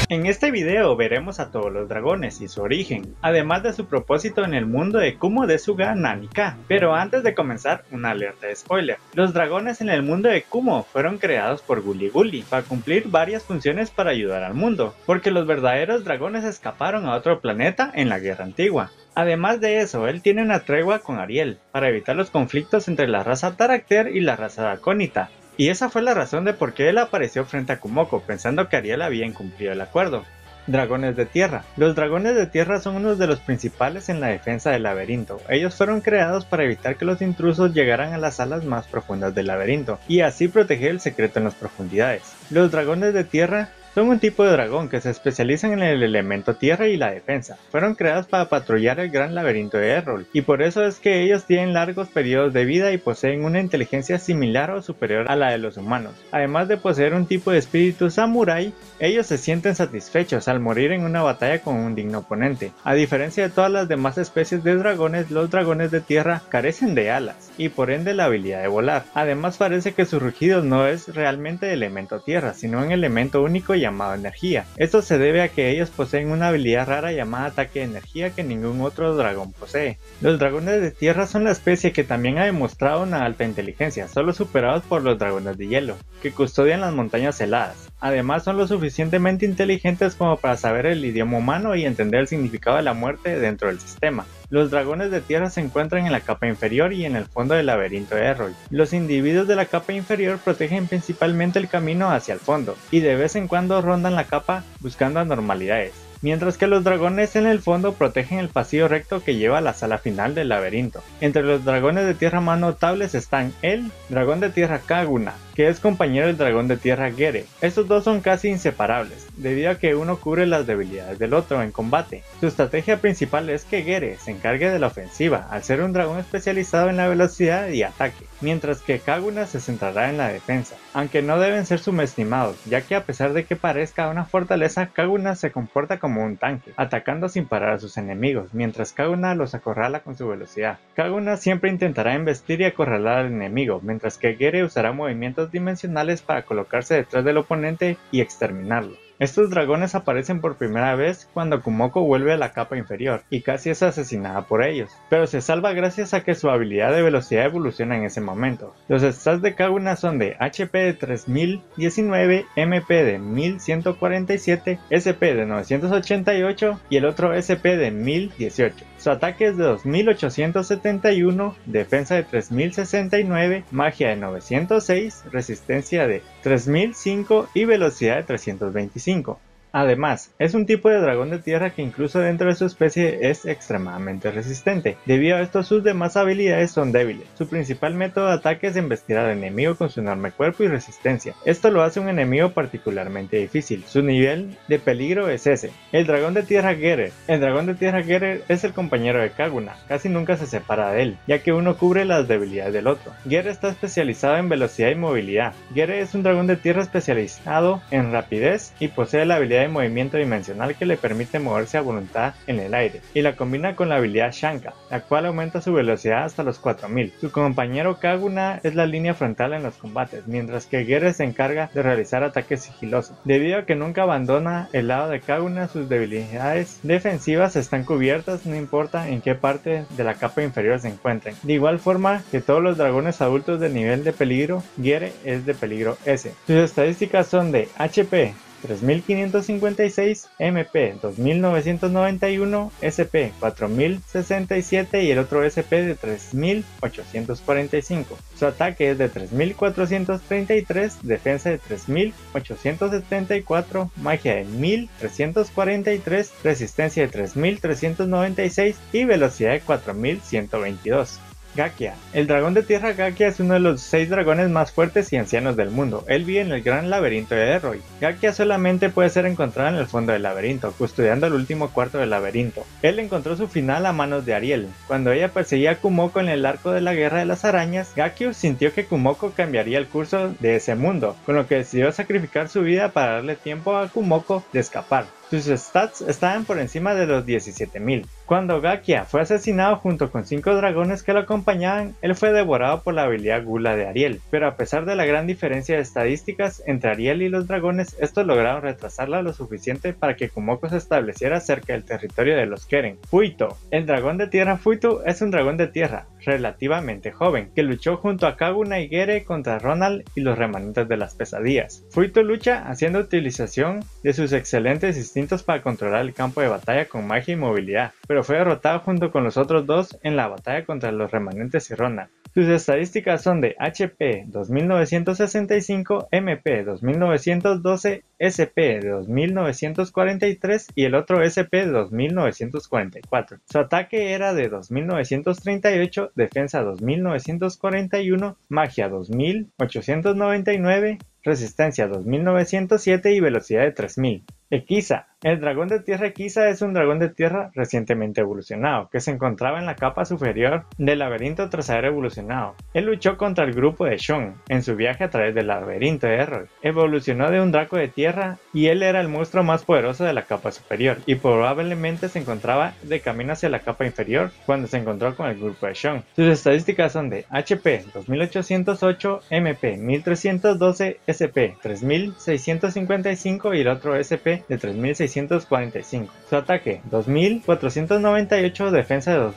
En este video veremos a todos los dragones y su origen, además de su propósito en el mundo de Kumo de Suga Nanika. Pero antes de comenzar, una alerta de spoiler. Los dragones en el mundo de Kumo fueron creados por Guli Guli para cumplir varias funciones para ayudar al mundo, porque los verdaderos dragones escaparon a otro planeta en la Guerra Antigua. Además de eso, él tiene una tregua con Ariel, para evitar los conflictos entre la raza Tarakter y la raza Draconita. Y esa fue la razón de por qué él apareció frente a Kumoko, pensando que Ariel había incumplido el acuerdo. Dragones de tierra. Los dragones de tierra son uno de los principales en la defensa del laberinto. Ellos fueron creados para evitar que los intrusos llegaran a las salas más profundas del laberinto, y así proteger el secreto en las profundidades. Los dragones de tierra son un tipo de dragón que se especializan en el elemento tierra y la defensa. Fueron creados para patrullar el gran laberinto de Errol, y por eso es que ellos tienen largos periodos de vida y poseen una inteligencia similar o superior a la de los humanos. Además de poseer un tipo de espíritu samurái, ellos se sienten satisfechos al morir en una batalla con un digno oponente. A diferencia de todas las demás especies de dragones, los dragones de tierra carecen de alas, y por ende la habilidad de volar. Además parece que su rugido no es realmente de elemento tierra, sino un elemento único llamado energía. Esto se debe a que ellos poseen una habilidad rara llamada ataque de energía que ningún otro dragón posee. Los dragones de tierra son la especie que también ha demostrado una alta inteligencia, solo superados por los dragones de hielo, que custodian las montañas heladas. Además son lo suficientemente inteligentes como para saber el idioma humano y entender el significado de la muerte dentro del sistema. Los dragones de tierra se encuentran en la capa inferior y en el fondo del laberinto de Errol. Los individuos de la capa inferior protegen principalmente el camino hacia el fondo, y de vez en cuando rondan la capa buscando anormalidades, mientras que los dragones en el fondo protegen el pasillo recto que lleva a la sala final del laberinto. Entre los dragones de tierra más notables están el dragón de tierra Kaguna, que es compañero del dragón de tierra Gere. Estos dos son casi inseparables, debido a que uno cubre las debilidades del otro en combate. Su estrategia principal es que Gere se encargue de la ofensiva, al ser un dragón especializado en la velocidad y ataque, mientras que Kaguna se centrará en la defensa, aunque no deben ser subestimados, ya que a pesar de que parezca una fortaleza, Kaguna se comporta como un tanque, atacando sin parar a sus enemigos, mientras Kaguna los acorrala con su velocidad. Kaguna siempre intentará embestir y acorralar al enemigo, mientras que Gere usará movimientos dimensionales para colocarse detrás del oponente y exterminarlo. Estos dragones aparecen por primera vez cuando Kumoko vuelve a la capa inferior y casi es asesinada por ellos, pero se salva gracias a que su habilidad de velocidad evoluciona en ese momento. Los stats de Kaguna son de HP de 3019, MP de 1147, SP de 988 y el otro SP de 1018. Su ataque es de 2871, defensa de 3069, magia de 906, resistencia de 3005 y velocidad de 325. Además, es un tipo de dragón de tierra que incluso dentro de su especie es extremadamente resistente. Debido a esto, sus demás habilidades son débiles. Su principal método de ataque es embestir al enemigo con su enorme cuerpo y resistencia. Esto lo hace un enemigo particularmente difícil. Su nivel de peligro es ese. El dragón de tierra Gere. El dragón de tierra Gere es el compañero de Kaguna. Casi nunca se separa de él, ya que uno cubre las debilidades del otro. Gere está especializado en velocidad y movilidad. Gere es un dragón de tierra especializado en rapidez y posee la habilidad de movimiento dimensional que le permite moverse a voluntad en el aire, y la combina con la habilidad Shanka, la cual aumenta su velocidad hasta los 4000. Su compañero Kaguna es la línea frontal en los combates, mientras que Gere se encarga de realizar ataques sigilosos. Debido a que nunca abandona el lado de Kaguna, sus debilidades defensivas están cubiertas no importa en qué parte de la capa inferior se encuentren. De igual forma que todos los dragones adultos de nivel de peligro, Gere es de peligro S. Sus estadísticas son de HP 3556, MP 2991, SP 4067 y el otro SP de 3845. Su ataque es de 3433, defensa de 3874, magia de 1343, resistencia de 3396 y velocidad de 4122. Gakia. El dragón de tierra Gakia es uno de los 6 dragones más fuertes y ancianos del mundo. Él vive en el gran laberinto de Errol. Gakia solamente puede ser encontrado en el fondo del laberinto, custodiando el último cuarto del laberinto. Él encontró su final a manos de Ariel. Cuando ella perseguía a Kumoko en el arco de la guerra de las arañas, Gakia sintió que Kumoko cambiaría el curso de ese mundo, con lo que decidió sacrificar su vida para darle tiempo a Kumoko de escapar. Sus stats estaban por encima de los 17.000. Cuando Gakia fue asesinado junto con 5 dragones que lo acompañaban, él fue devorado por la habilidad Gula de Ariel, pero a pesar de la gran diferencia de estadísticas entre Ariel y los dragones, estos lograron retrasarla lo suficiente para que Kumoko se estableciera cerca del territorio de los Keren. Fuito. El dragón de tierra Fuito es un dragón de tierra relativamente joven, que luchó junto a Kaguna y Gere contra Ronald y los remanentes de las pesadillas. Fuito lucha haciendo utilización de sus excelentes instintos para controlar el campo de batalla con magia y movilidad, pero fue derrotado junto con los otros dos en la batalla contra los remanentes y Ronald. Sus estadísticas son de HP 2965, MP 2912, SP 2943 y el otro SP 2944. Su ataque era de 2938, defensa 2941, magia 2899, resistencia 2907 y velocidad de 3000. Equiza. El dragón de tierra Equiza es un dragón de tierra recientemente evolucionado, que se encontraba en la capa superior del laberinto tras haber evolucionado. Él luchó contra el grupo de Shun en su viaje a través del laberinto de Errol. Evolucionó de un draco de tierra y él era el monstruo más poderoso de la capa superior, y probablemente se encontraba de camino hacia la capa inferior cuando se encontró con el grupo de Shun. Sus estadísticas son de HP 2808, MP 1312, SP 3655 y el otro SP de 3645. Su ataque 2498, defensa de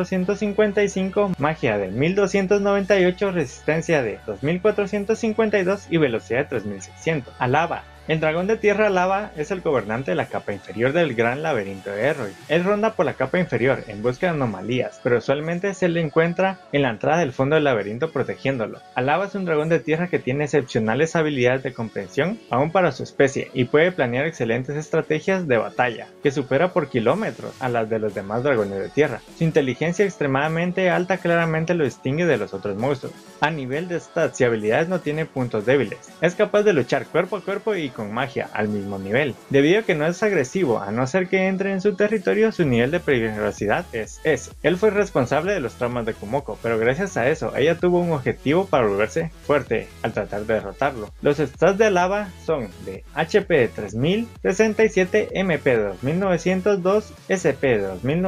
2455, magia de 1298, resistencia de 2452 y velocidad de 3600. Alaba. El dragón de tierra lava es el gobernante de la capa inferior del gran laberinto de Errol. Él ronda por la capa inferior en busca de anomalías, pero usualmente se le encuentra en la entrada del fondo del laberinto protegiéndolo. Alaba es un dragón de tierra que tiene excepcionales habilidades de comprensión aún para su especie y puede planear excelentes estrategias de batalla, que supera por kilómetros a las de los demás dragones de tierra. Su inteligencia extremadamente alta claramente lo distingue de los otros monstruos. A nivel de stats y habilidades no tiene puntos débiles. Es capaz de luchar cuerpo a cuerpo y con magia al mismo nivel. Debido a que no es agresivo, a no ser que entre en su territorio, su nivel de peligrosidad es S. Él fue responsable de los traumas de Kumoko, pero gracias a eso, ella tuvo un objetivo para volverse fuerte al tratar de derrotarlo. Los stats de Alaba son de HP de 3000, 67, MP de 2902, SP de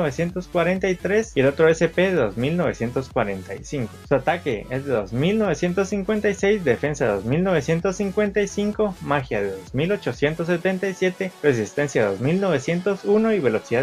2943 y el otro SP de 2945. Su ataque es de 2956, defensa de 2955, magia de 2877, resistencia 2901 y velocidad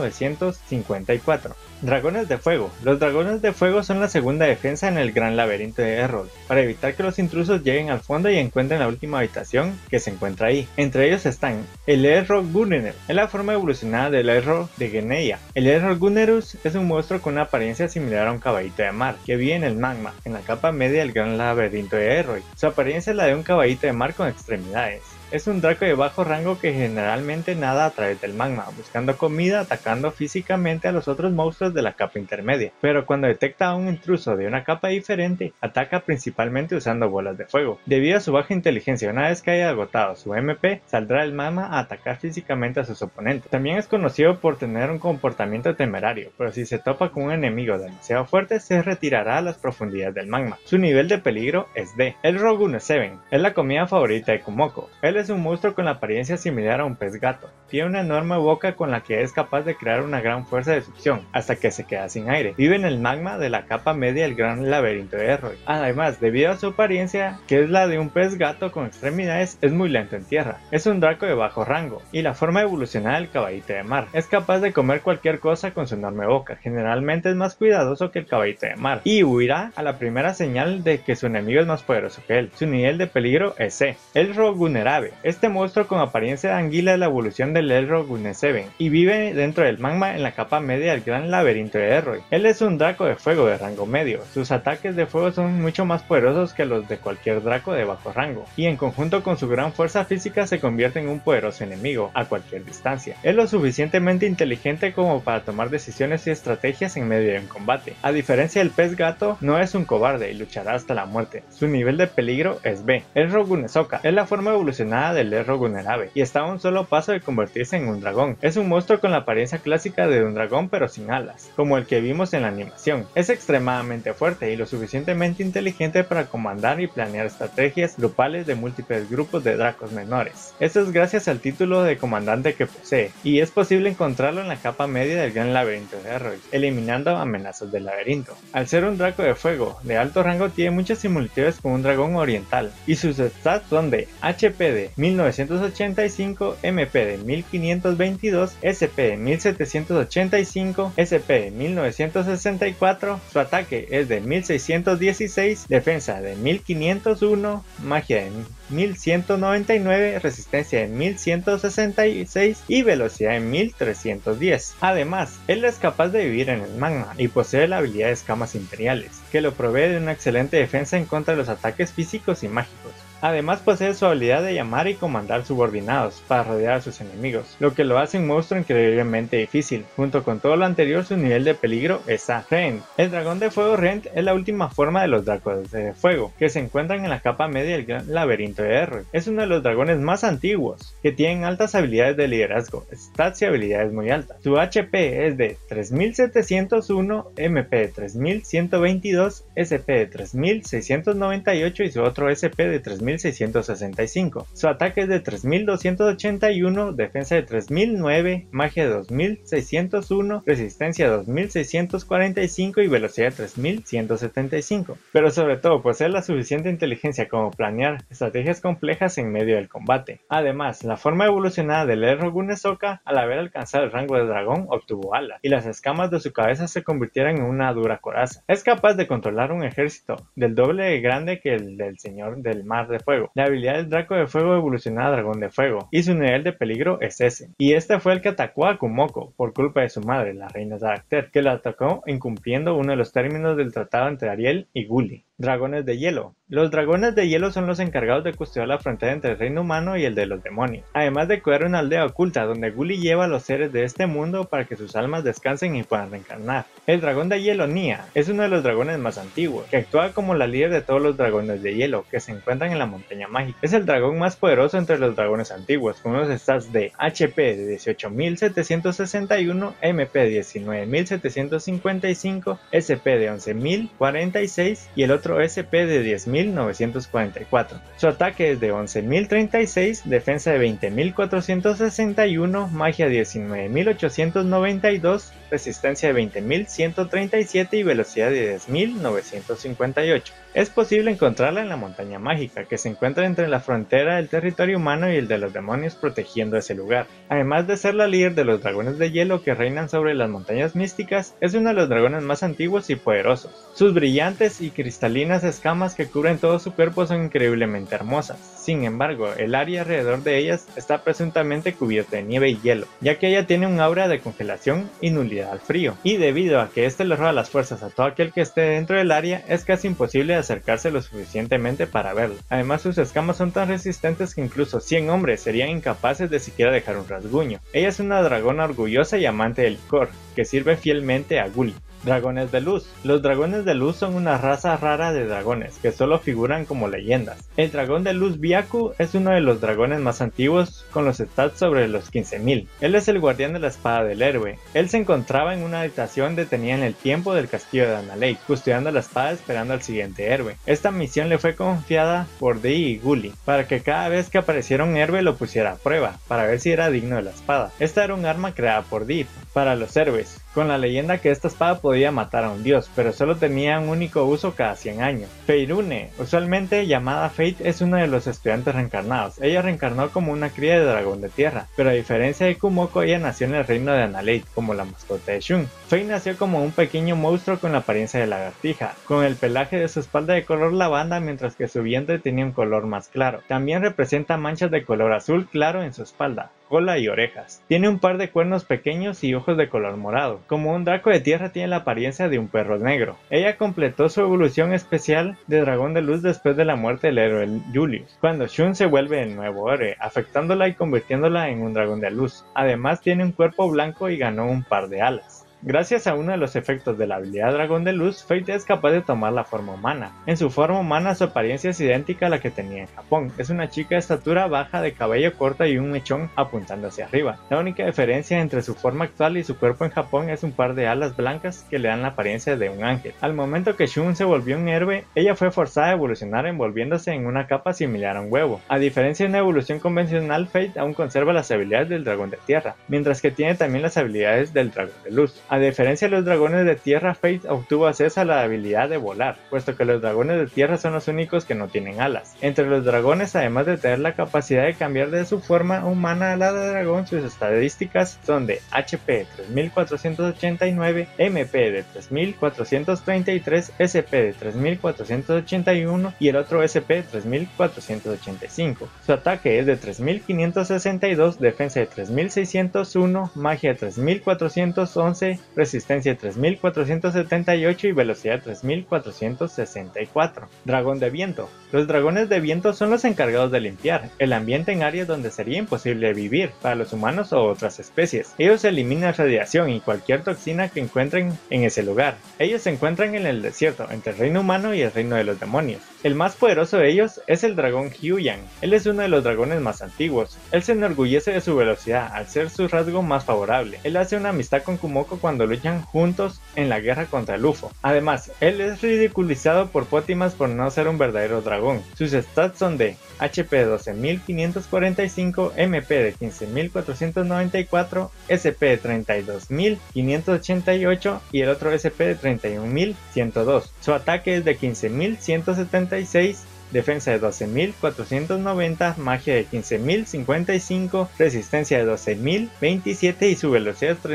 2954. Dragones de fuego. Los dragones de fuego son la segunda defensa en el gran laberinto de Errol, para evitar que los intrusos lleguen al fondo y encuentren la última habitación que se encuentra ahí. Entre ellos están el Erro Gunner, es la forma evolucionada del Erro de Geneia. El Erro Gunnerus es un monstruo con una apariencia similar a un caballito de mar, que vive en el magma, en la capa media del gran laberinto de Errol. Su apariencia es la de un caballito de mar con extremidades. Es un draco de bajo rango que generalmente nada a través del magma, buscando comida, atacando físicamente a los otros monstruos de la capa intermedia, pero cuando detecta a un intruso de una capa diferente, ataca principalmente usando bolas de fuego. Debido a su baja inteligencia, una vez que haya agotado su MP, saldrá del magma a atacar físicamente a sus oponentes. También es conocido por tener un comportamiento temerario, pero si se topa con un enemigo demasiado fuerte, se retirará a las profundidades del magma. Su nivel de peligro es D. El Rogune 7 es la comida favorita de Kumoko. Él es un monstruo con la apariencia similar a un pez gato. Tiene una enorme boca con la que es capaz de crear una gran fuerza de succión, hasta que se queda sin aire. Vive en el magma de la capa media del gran laberinto de Errol. Además, debido a su apariencia, que es la de un pez gato con extremidades, es muy lento en tierra. Es un draco de bajo rango, y la forma evolucionada del caballito de mar. Es capaz de comer cualquier cosa con su enorme boca. Generalmente es más cuidadoso que el caballito de mar, y huirá a la primera señal de que su enemigo es más poderoso que él. Su nivel de peligro es C. El Rogunerabe. Este monstruo con apariencia de anguila es la evolución del Elro Gunneseben y vive dentro del magma en la capa media del gran laberinto de Errol. Él es un draco de fuego de rango medio. Sus ataques de fuego son mucho más poderosos que los de cualquier draco de bajo rango, y en conjunto con su gran fuerza física se convierte en un poderoso enemigo a cualquier distancia. Es lo suficientemente inteligente como para tomar decisiones y estrategias en medio de un combate. A diferencia del pez gato, no es un cobarde y luchará hasta la muerte. Su nivel de peligro es B. El Rogunesoka es la forma evolucionada evolucionada del Erro Gunerabe y está a un solo paso de convertirse en un dragón. Es un monstruo con la apariencia clásica de un dragón pero sin alas, como el que vimos en la animación. Es extremadamente fuerte y lo suficientemente inteligente para comandar y planear estrategias grupales de múltiples grupos de dracos menores. Esto es gracias al título de comandante que posee, y es posible encontrarlo en la capa media del gran laberinto de Erroy, eliminando amenazas del laberinto. Al ser un draco de fuego de alto rango, tiene muchas similitudes con un dragón oriental, y sus stats son de HP de 1985, MP de 1522, SP de 1785, SP de 1964, su ataque es de 1616, defensa de 1501, magia de 1199, resistencia de 1166 y velocidad de 1310. Además, él es capaz de vivir en el magma y posee la habilidad de escamas imperiales, que lo provee de una excelente defensa en contra de los ataques físicos y mágicos. Además posee su habilidad de llamar y comandar subordinados para rodear a sus enemigos, lo que lo hace un monstruo increíblemente difícil. Junto con todo lo anterior, su nivel de peligro es A. Rend. El dragón de fuego Rend es la última forma de los dragos de fuego, que se encuentran en la capa media del gran laberinto de Erroy. Es uno de los dragones más antiguos, que tienen altas habilidades de liderazgo, stats y habilidades muy altas. Su HP es de 3701, MP de 3122, SP de 3698 y su otro SP de 3665. Su ataque es de 3281, defensa de 3009, magia de 2601, resistencia de 2645 y velocidad de 3175. Pero sobre todo posee la suficiente inteligencia como planear estrategias complejas en medio del combate. Además, la forma evolucionada del Erro Gunesoka, al haber alcanzado el rango de dragón, obtuvo alas, y las escamas de su cabeza se convirtieron en una dura coraza. Es capaz de controlar un ejército del doble de grande que el del Señor del Mar de Fuego. La habilidad del Draco de Fuego evoluciona a Dragón de Fuego, y su nivel de peligro es S. Y este fue el que atacó a Kumoko, por culpa de su madre, la reina Zarakter, que la atacó incumpliendo uno de los términos del tratado entre Ariel y Gully. Dragones de hielo. Los dragones de hielo son los encargados de custodiar la frontera entre el reino humano y el de los demonios, además de cuidar una aldea oculta donde Gully lleva a los seres de este mundo para que sus almas descansen y puedan reencarnar. El dragón de hielo Nia es uno de los dragones más antiguos, que actúa como la líder de todos los dragones de hielo que se encuentran en la montaña mágica. Es el dragón más poderoso entre los dragones antiguos, con unos stats de HP de 18761, MP de 19755, SP de 11046 y el otro SP de 10944. Su ataque es de 11036, defensa de 20461, magia 19892, resistencia de 20137 y velocidad de 10958. Es posible encontrarla en la montaña mágica, que se encuentra entre la frontera del territorio humano y el de los demonios, protegiendo ese lugar. Además de ser la líder de los dragones de hielo que reinan sobre las montañas místicas, es uno de los dragones más antiguos y poderosos. Sus brillantes y cristalinas escamas que cubren todo su cuerpo son increíblemente hermosas. Sin embargo, el área alrededor de ellas está presuntamente cubierta de nieve y hielo, ya que ella tiene un aura de congelación y nulidad al frío, y debido a que este le roba las fuerzas a todo aquel que esté dentro del área, es casi imposible acercarse lo suficientemente para verlo. Además, sus escamas son tan resistentes que incluso 100 hombres serían incapaces de siquiera dejar un rasguño. Ella es una dragona orgullosa y amante del licor, que sirve fielmente a Gully. Dragones de luz. Los dragones de luz son una raza rara de dragones que solo figuran como leyendas. El dragón de luz Byaku es uno de los dragones más antiguos, con los stats sobre los 15.000. Él es el guardián de la espada del héroe. Él se encontraba en una habitación detenida en el tiempo del castillo de Analeigh, custodiando la espada esperando al siguiente héroe. Esta misión le fue confiada por Dee y Gully, para que cada vez que apareciera un héroe lo pusiera a prueba, para ver si era digno de la espada. Esta era un arma creada por Dee para los héroes, con la leyenda que esta espada podía matar a un dios, pero solo tenía un único uso cada 100 años. Feirune, usualmente llamada Fate, es uno de los estudiantes reencarnados. Ella reencarnó como una cría de dragón de tierra, pero a diferencia de Kumoko, ella nació en el reino de Analeigh como la mascota de Shun. Fate nació como un pequeño monstruo con la apariencia de lagartija, con el pelaje de su espalda de color lavanda, mientras que su vientre tenía un color más claro. También representa manchas de color azul claro en su espalda, cola y orejas. Tiene un par de cuernos pequeños y ojos de color morado. Como un draco de tierra, tiene la apariencia de un perro negro. Ella completó su evolución especial de dragón de luz después de la muerte del héroe Julius, cuando Shun se vuelve el nuevo héroe, afectándola y convirtiéndola en un dragón de luz. Además tiene un cuerpo blanco y ganó un par de alas. Gracias a uno de los efectos de la habilidad Dragón de Luz, Fate es capaz de tomar la forma humana. En su forma humana su apariencia es idéntica a la que tenía en Japón. Es una chica de estatura baja, de cabello corto y un mechón apuntando hacia arriba. La única diferencia entre su forma actual y su cuerpo en Japón es un par de alas blancas que le dan la apariencia de un ángel. Al momento que Shun se volvió un héroe, ella fue forzada a evolucionar envolviéndose en una capa similar a un huevo. A diferencia de una evolución convencional, Fate aún conserva las habilidades del dragón de tierra, mientras que tiene también las habilidades del dragón de luz. A diferencia de los dragones de tierra, Fate obtuvo acceso a la habilidad de volar, puesto que los dragones de tierra son los únicos que no tienen alas. Entre los dragones, además de tener la capacidad de cambiar de su forma humana a la de dragón, sus estadísticas son de HP 3489, MP de 3433, SP de 3481 y el otro SP 3485. Su ataque es de 3562, defensa de 3601, magia de 3411, resistencia de 3478 y velocidad de 3464. Dragón de viento. Los dragones de viento son los encargados de limpiar el ambiente en áreas donde sería imposible vivir para los humanos o otras especies. Ellos eliminan radiación y cualquier toxina que encuentren en ese lugar. Ellos se encuentran en el desierto, entre el reino humano y el reino de los demonios. El más poderoso de ellos es el dragón Hyuyan. Él es uno de los dragones más antiguos. Él se enorgullece de su velocidad, al ser su rasgo más favorable. Él hace una amistad con Kumoko cuando luchan juntos en la guerra contra el UFO. Además, él es ridiculizado por Potimas por no ser un verdadero dragón. Sus stats son de HP de 12545, MP de 15494, SP de 32588 y el otro SP de 31102. Su ataque es de 15176, defensa de 12.490, magia de 15.055, resistencia de 12.027 y su velocidad es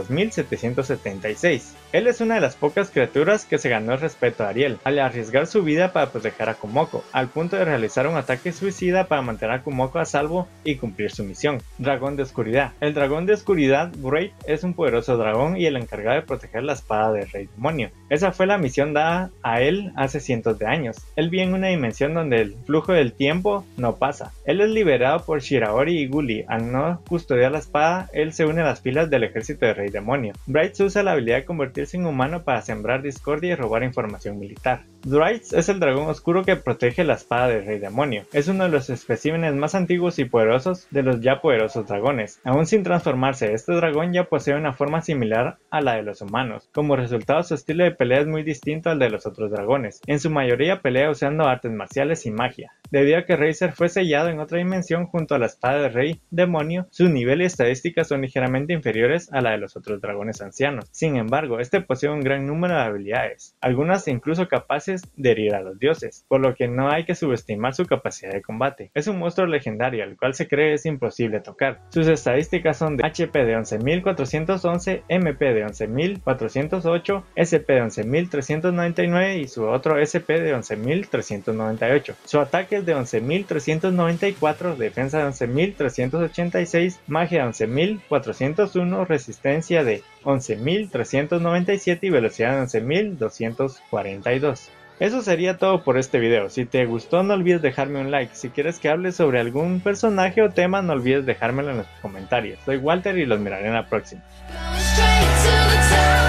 32.776. Él es una de las pocas criaturas que se ganó el respeto de Ariel, al arriesgar su vida para proteger a Kumoko, al punto de realizar un ataque suicida para mantener a Kumoko a salvo y cumplir su misión. Dragón de oscuridad. El dragón de oscuridad, Great, es un poderoso dragón y el encargado de proteger la espada del rey demonio. Esa fue la misión dada a él hace cientos de años. Él vive en una dimensión donde el flujo del tiempo no pasa. Él es liberado por Shiraori y Gully. Al no custodiar la espada, él se une a las filas del ejército del rey demonio. Bright usa la habilidad de convertirse en humano para sembrar discordia y robar información militar. Drytz es el dragón oscuro que protege la espada del rey demonio. Es uno de los especímenes más antiguos y poderosos de los ya poderosos dragones. Aún sin transformarse, este dragón ya posee una forma similar a la de los humanos. Como resultado, su estilo de pelea es muy distinto al de los otros dragones. En su mayoría pelea usando artes marciales y magia. Debido a que Razer fue sellado en otra dimensión junto a la espada del rey demonio, su nivel y estadísticas son ligeramente inferiores a la de los otros dragones ancianos. Sin embargo, este posee un gran número de habilidades, algunas incluso capaces de herir a los dioses, por lo que no hay que subestimar su capacidad de combate. Es un monstruo legendario, al cual se cree es imposible tocar. Sus estadísticas son de HP de 11.411, MP de 11.408, SP de 11.399 y su otro SP de 11.398. Su ataque es de 11.394, defensa de 11.386, magia de 11.401, resistencia de 11.397 y velocidad de 11.242. Eso sería todo por este video. Si te gustó, no olvides dejarme un like. Si quieres que hable sobre algún personaje o tema, no olvides dejármelo en los comentarios. Soy Walter y los miraré en la próxima.